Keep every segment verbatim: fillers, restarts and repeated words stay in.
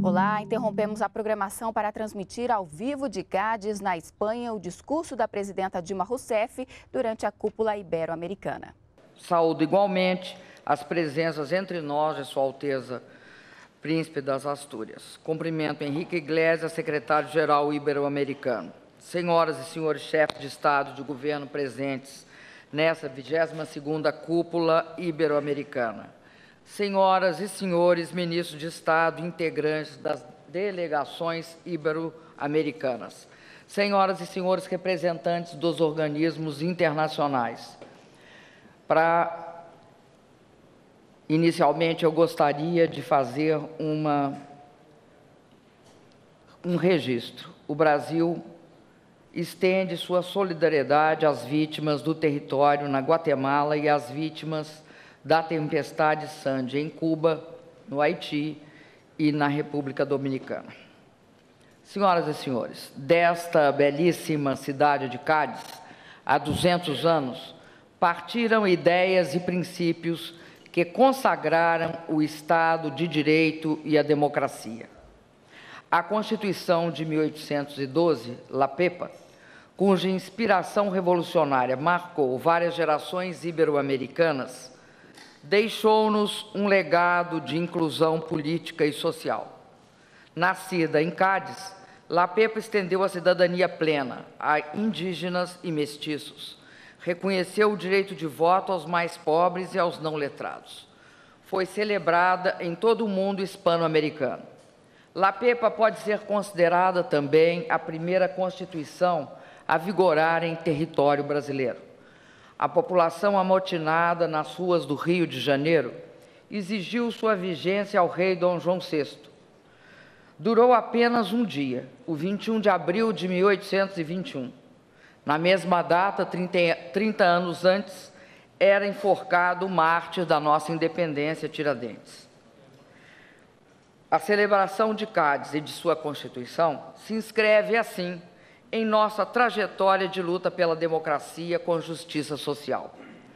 Olá, interrompemos a programação para transmitir ao vivo de Cádiz, na Espanha, o discurso da presidenta Dilma Rousseff durante a cúpula ibero-americana. Saúdo igualmente as presenças entre nós de Sua Alteza Príncipe das Astúrias. Cumprimento Henrique Iglesias, secretário-geral ibero-americano. Senhoras e senhores chefes de Estado e de governo presentes nessa vigésima segunda cúpula ibero-americana. Senhoras e senhores ministros de Estado integrantes das delegações ibero-americanas. Senhoras e senhores representantes dos organismos internacionais. Para Inicialmente, eu gostaria de fazer uma, um registro. O Brasil estende sua solidariedade às vítimas do território na Guatemala e às vítimas da tempestade Sandy em Cuba, no Haiti e na República Dominicana. Senhoras e senhores, desta belíssima cidade de Cádiz, há duzentos anos, partiram ideias e princípios que consagraram o Estado de Direito e a democracia. A Constituição de mil oitocentos e doze, La Pepa, cuja inspiração revolucionária marcou várias gerações ibero-americanas, deixou-nos um legado de inclusão política e social. Nascida em Cádiz, La Pepa estendeu a cidadania plena a indígenas e mestiços, reconheceu o direito de voto aos mais pobres e aos não letrados. Foi celebrada em todo o mundo hispano-americano. La Pepa pode ser considerada também a primeira Constituição a vigorar em território brasileiro. A população amotinada nas ruas do Rio de Janeiro exigiu sua vigência ao rei Dom João sexto. Durou apenas um dia, o vinte e um de abril de mil oitocentos e vinte e um. Na mesma data, trinta anos antes, era enforcado o mártir da nossa independência, Tiradentes. A celebração de Cádiz e de sua Constituição se inscreve, assim, em nossa trajetória de luta pela democracia com justiça social.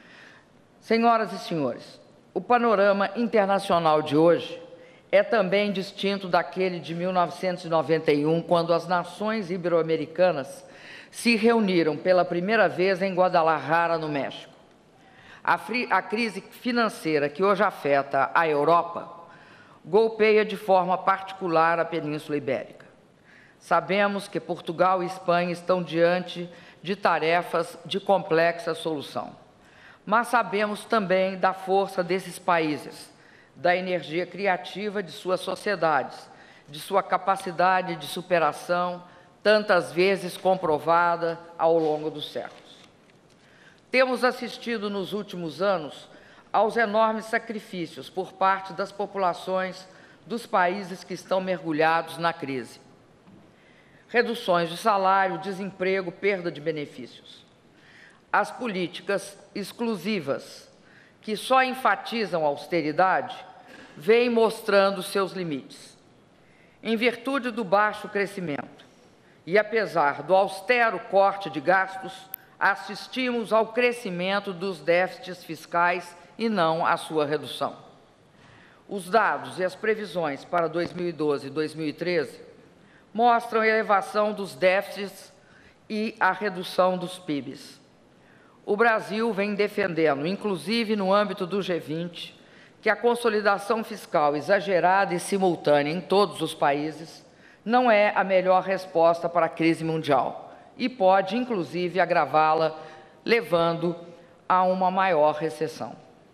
Senhoras e senhores, o panorama internacional de hoje é também distinto daquele de mil novecentos e noventa e um, quando as nações ibero-americanas se reuniram pela primeira vez em Guadalajara, no México. A, a crise financeira que hoje afeta a Europa golpeia de forma particular a Península Ibérica. Sabemos que Portugal e Espanha estão diante de tarefas de complexa solução, mas sabemos também da força desses países, da energia criativa de suas sociedades, de sua capacidade de superação, tantas vezes comprovada ao longo dos séculos. Temos assistido nos últimos anos aos enormes sacrifícios por parte das populações dos países que estão mergulhados na crise. Reduções de salário, desemprego, perda de benefícios. As políticas exclusivas, que só enfatizam a austeridade, vêm mostrando seus limites. Em virtude do baixo crescimento, e apesar do austero corte de gastos, assistimos ao crescimento dos déficits fiscais e não à sua redução. Os dados e as previsões para dois mil e doze e dois mil e treze mostram a elevação dos déficits e a redução dos P I Bs. O Brasil vem defendendo, inclusive no âmbito do G vinte, que a consolidação fiscal exagerada e simultânea em todos os países não é a melhor resposta para a crise mundial e pode, inclusive, agravá-la, levando a uma maior recessão.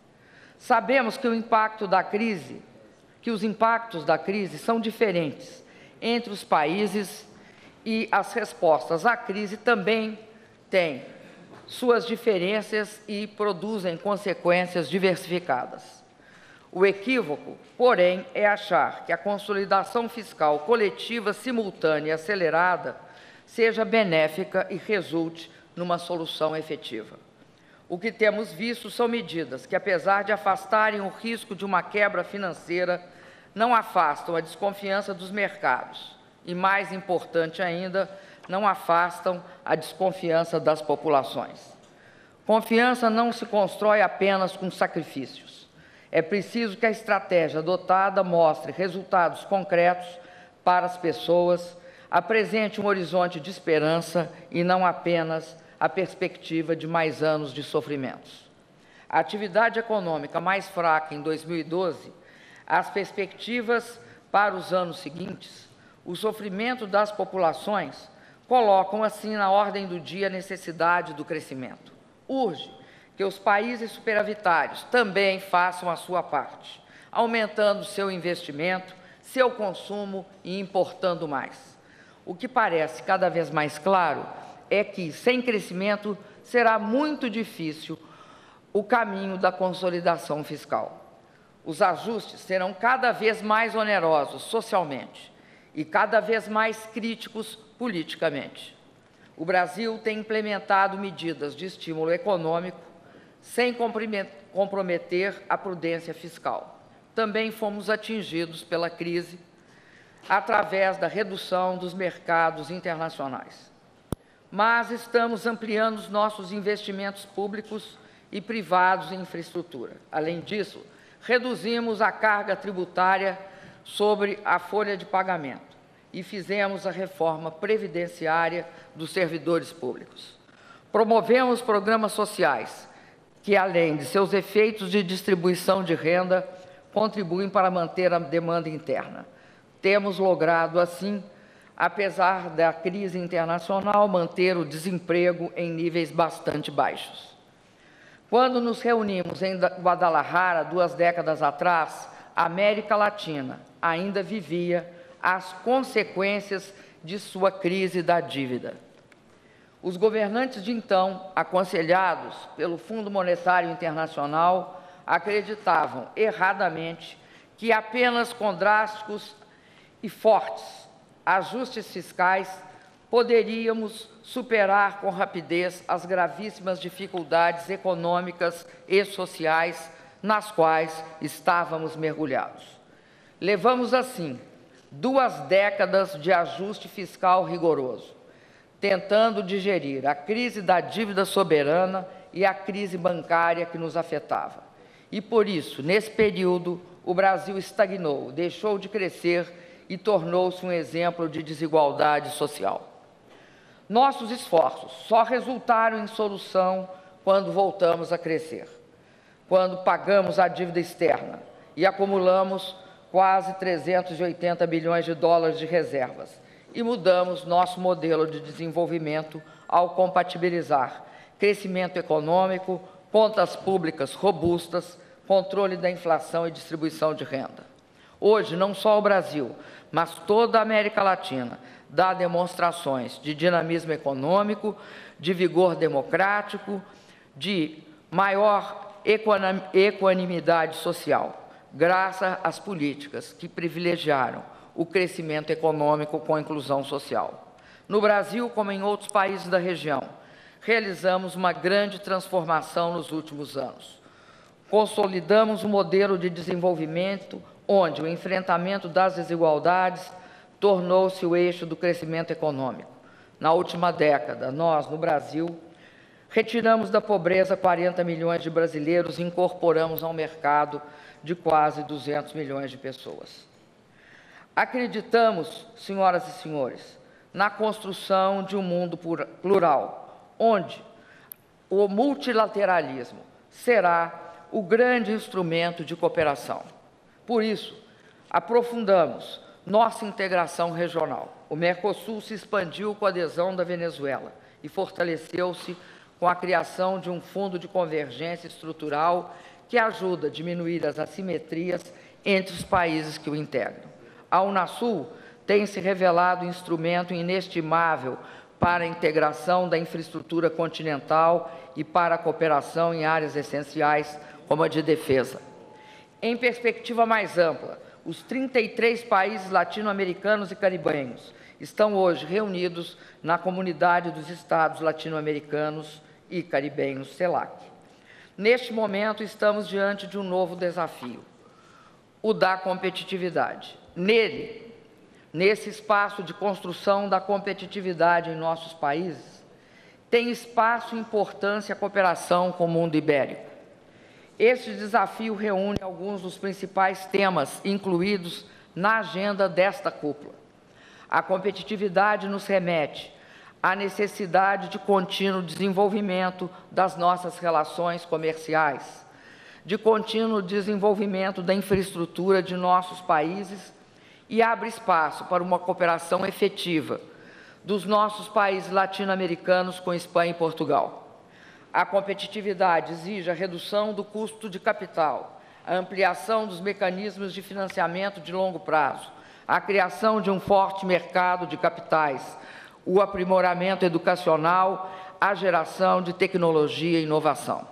Sabemos que o impacto da crise, que os impactos da crise são diferentes entre os países e as respostas à crise também têm suas diferenças e produzem consequências diversificadas. O equívoco, porém, é achar que a consolidação fiscal coletiva simultânea e acelerada seja benéfica e resulte numa solução efetiva. O que temos visto são medidas que, apesar de afastarem o risco de uma quebra financeira, não afastam a desconfiança dos mercados e, mais importante ainda, não afastam a desconfiança das populações. Confiança não se constrói apenas com sacrifícios. É preciso que a estratégia adotada mostre resultados concretos para as pessoas, apresente um horizonte de esperança e não apenas a perspectiva de mais anos de sofrimentos. A atividade econômica mais fraca em dois mil e doze, as perspectivas para os anos seguintes, o sofrimento das populações colocam assim na ordem do dia a necessidade do crescimento. Urge que os países superavitários também façam a sua parte, aumentando seu investimento, seu consumo e importando mais. O que parece cada vez mais claro é que, sem crescimento, será muito difícil o caminho da consolidação fiscal. Os ajustes serão cada vez mais onerosos socialmente e cada vez mais críticos politicamente. O Brasil tem implementado medidas de estímulo econômico sem comprometer a prudência fiscal. Também fomos atingidos pela crise através da redução dos mercados internacionais. Mas estamos ampliando os nossos investimentos públicos e privados em infraestrutura. Além disso, reduzimos a carga tributária sobre a folha de pagamento e fizemos a reforma previdenciária dos servidores públicos. Promovemos programas sociais que, além de seus efeitos de distribuição de renda, contribuem para manter a demanda interna. Temos logrado, assim, apesar da crise internacional, manter o desemprego em níveis bastante baixos. Quando nos reunimos em Guadalajara, duas décadas atrás, a América Latina ainda vivia as consequências de sua crise da dívida. Os governantes de então, aconselhados pelo Fundo Monetário Internacional, acreditavam erradamente que apenas com drásticos e fortes ajustes fiscais poderíamos superar com rapidez as gravíssimas dificuldades econômicas e sociais nas quais estávamos mergulhados. Levamos, assim, duas décadas de ajuste fiscal rigoroso, tentando digerir a crise da dívida soberana e a crise bancária que nos afetava. E, por isso, nesse período, o Brasil estagnou, deixou de crescer e tornou-se um exemplo de desigualdade social. Nossos esforços só resultaram em solução quando voltamos a crescer, quando pagamos a dívida externa e acumulamos quase trezentos e oitenta bilhões de dólares de reservas e mudamos nosso modelo de desenvolvimento ao compatibilizar crescimento econômico, contas públicas robustas, controle da inflação e distribuição de renda. Hoje, não só o Brasil, mas toda a América Latina dá demonstrações de dinamismo econômico, de vigor democrático, de maior equanimidade social, graças às políticas que privilegiaram o crescimento econômico com a inclusão social. No Brasil, como em outros países da região, realizamos uma grande transformação nos últimos anos. Consolidamos um modelo de desenvolvimento onde o enfrentamento das desigualdades tornou-se o eixo do crescimento econômico. Na última década, nós, no Brasil, retiramos da pobreza quarenta milhões de brasileiros e incorporamos ao mercado de quase duzentos milhões de pessoas. Acreditamos, senhoras e senhores, na construção de um mundo plural, onde o multilateralismo será o grande instrumento de cooperação. Por isso, aprofundamos nossa integração regional. O Mercosul se expandiu com a adesão da Venezuela e fortaleceu-se com a criação de um fundo de convergência estrutural que ajuda a diminuir as assimetrias entre os países que o integram. A Unasul tem se revelado um instrumento inestimável para a integração da infraestrutura continental e para a cooperação em áreas essenciais como a de defesa. Em perspectiva mais ampla, os trinta e três países latino-americanos e caribenhos estão hoje reunidos na Comunidade dos Estados Latino-Americanos e Caribenhos, CELAC. Neste momento, estamos diante de um novo desafio, o da competitividade. Nele, nesse espaço de construção da competitividade em nossos países, tem espaço e importância a cooperação com o mundo ibérico. Este desafio reúne alguns dos principais temas incluídos na agenda desta cúpula. A competitividade nos remete à necessidade de contínuo desenvolvimento das nossas relações comerciais, de contínuo desenvolvimento da infraestrutura de nossos países e abre espaço para uma cooperação efetiva dos nossos países latino-americanos com Espanha e Portugal. A competitividade exige a redução do custo de capital, a ampliação dos mecanismos de financiamento de longo prazo, a criação de um forte mercado de capitais, o aprimoramento educacional, a geração de tecnologia e inovação.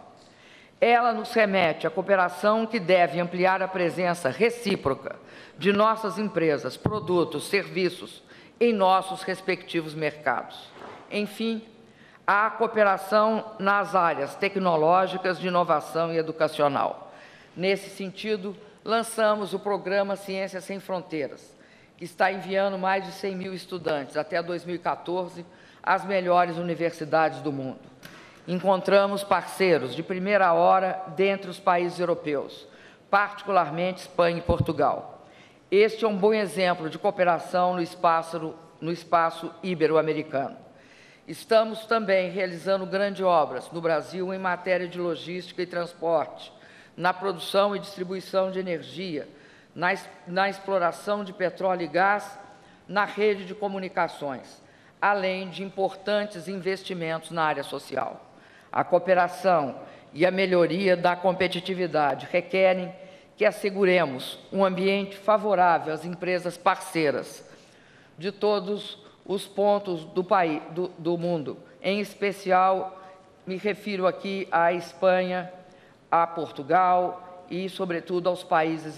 Ela nos remete à cooperação que deve ampliar a presença recíproca de nossas empresas, produtos, serviços em nossos respectivos mercados. Enfim, a cooperação nas áreas tecnológicas, de inovação e educacional. Nesse sentido, lançamos o programa Ciências Sem Fronteiras, que está enviando mais de cem mil estudantes até dois mil e quatorze às melhores universidades do mundo. Encontramos parceiros de primeira hora dentre os países europeus, particularmente Espanha e Portugal. Este é um bom exemplo de cooperação no espaço, no espaço ibero-americano. Estamos também realizando grandes obras no Brasil em matéria de logística e transporte, na produção e distribuição de energia, na, na exploração de petróleo e gás, na rede de comunicações, além de importantes investimentos na área social. A cooperação e a melhoria da competitividade requerem que asseguremos um ambiente favorável às empresas parceiras de todos os pontos do, país, do, do mundo. Em especial, me refiro aqui à Espanha, a Portugal e, sobretudo, aos países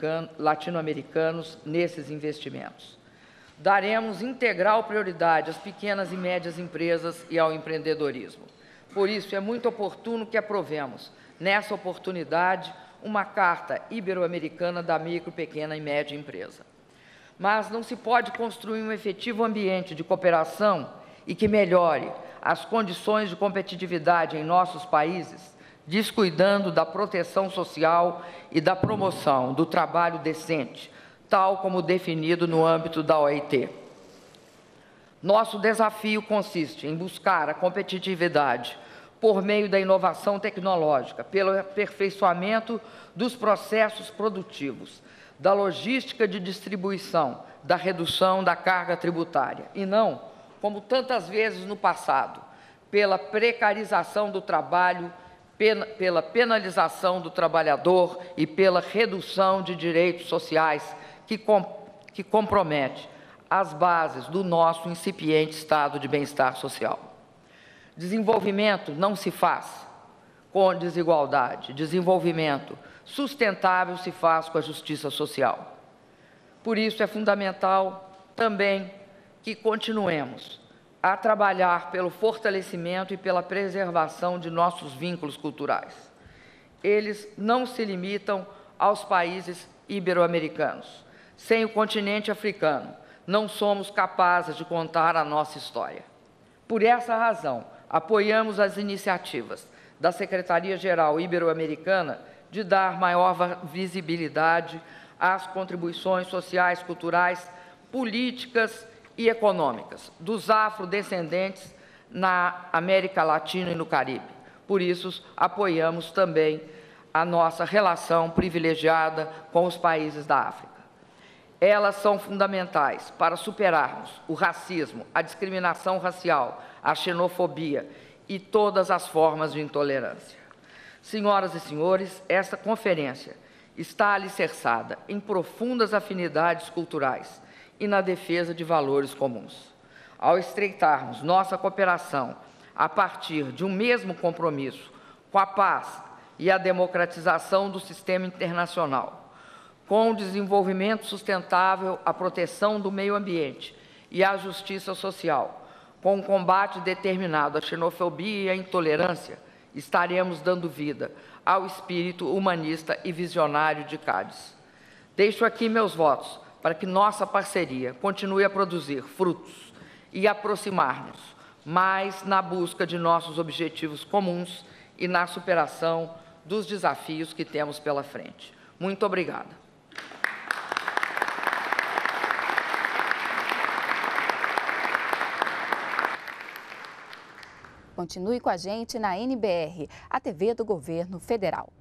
latino-americanos nesses investimentos. Daremos integral prioridade às pequenas e médias empresas e ao empreendedorismo. Por isso, é muito oportuno que aprovemos, nessa oportunidade, uma Carta Ibero-Americana da Micro, Pequena e Média Empresa. Mas não se pode construir um efetivo ambiente de cooperação e que melhore as condições de competitividade em nossos países, descuidando da proteção social e da promoção do trabalho decente, tal como definido no âmbito da O I T. Nosso desafio consiste em buscar a competitividade por meio da inovação tecnológica, pelo aperfeiçoamento dos processos produtivos, da logística de distribuição, da redução da carga tributária, e não, como tantas vezes no passado, pela precarização do trabalho, pela penalização do trabalhador e pela redução de direitos sociais que, com, que compromete as bases do nosso incipiente estado de bem-estar social. Desenvolvimento não se faz com desigualdade. Desenvolvimento sustentável se faz com a justiça social. Por isso, é fundamental também que continuemos a trabalhar pelo fortalecimento e pela preservação de nossos vínculos culturais. Eles não se limitam aos países ibero-americanos. Sem o continente africano, não somos capazes de contar a nossa história. Por essa razão, apoiamos as iniciativas da Secretaria-Geral Ibero-Americana de dar maior visibilidade às contribuições sociais, culturais, políticas e econômicas dos afrodescendentes na América Latina e no Caribe. Por isso, apoiamos também a nossa relação privilegiada com os países da África. Elas são fundamentais para superarmos o racismo, a discriminação racial, a xenofobia e todas as formas de intolerância. Senhoras e senhores, esta conferência está alicerçada em profundas afinidades culturais e na defesa de valores comuns. Ao estreitarmos nossa cooperação a partir de um mesmo compromisso com a paz e a democratização do sistema internacional, com o desenvolvimento sustentável, a proteção do meio ambiente e a justiça social, com um combate determinado à xenofobia e à intolerância, estaremos dando vida ao espírito humanista e visionário de Cádiz. Deixo aqui meus votos para que nossa parceria continue a produzir frutos e aproximar-nos mais na busca de nossos objetivos comuns e na superação dos desafios que temos pela frente. Muito obrigada. Continue com a gente na N B R, a T V do Governo Federal.